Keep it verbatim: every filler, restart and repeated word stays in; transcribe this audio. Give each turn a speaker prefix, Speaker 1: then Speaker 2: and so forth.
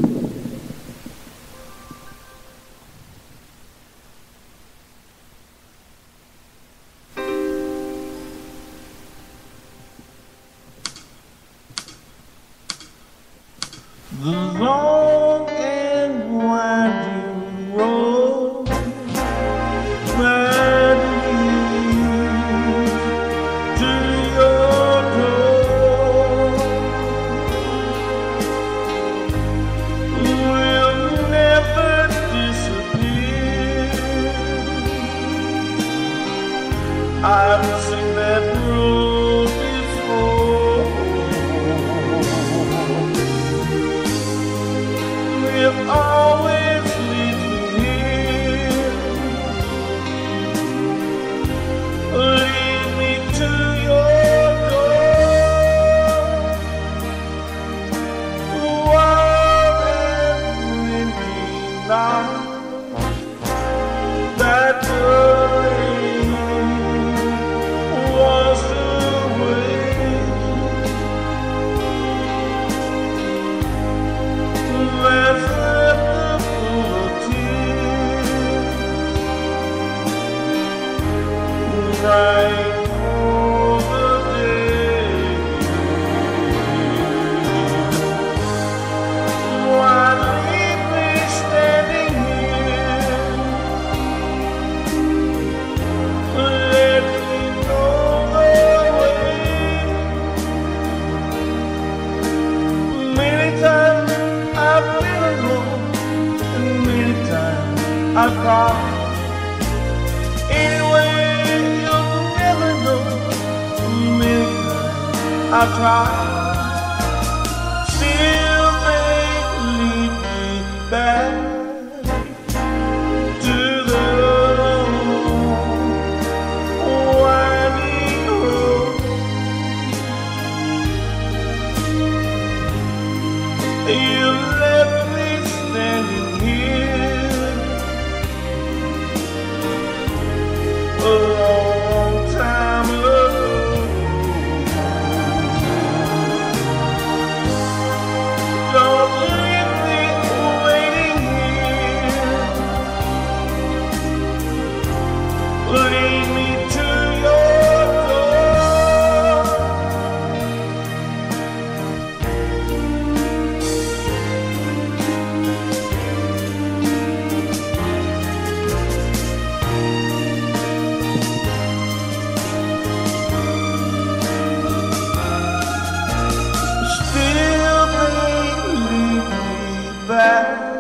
Speaker 1: The long and winding road that leads to your door will never disappear. I've seen that road before. It always leads me here, lead me to your door. Wild and windy night, that the rain washed away. There's right for the day. Why leave me standing here? Let me know the way. Many times I've been alone, and many times I've cried. I've tried, still they lead me back to the winding road. You left me standing here a long time ago. Lead me to your door. Still they lead me back